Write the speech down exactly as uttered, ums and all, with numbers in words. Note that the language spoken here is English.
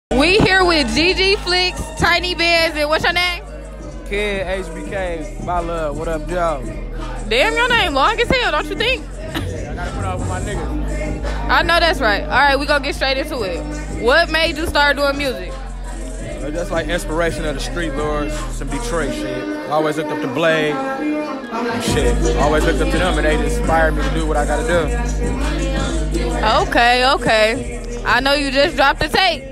We here with G G Flixs, Tiny Bands, and what's your name? Kid, H B K, my love. What up, Joe? Damn, your name long as hell, don't you think? Yeah, I gotta put up with my niggas. I know that's right. All right, we gonna get straight into it. What made you start doing music? Uh, Just like inspiration of the street lords, some Detroit shit. I always looked up to Blade and shit. I always looked up to them and they inspired me to do what I gotta do. Okay, okay. I know you just dropped the tape.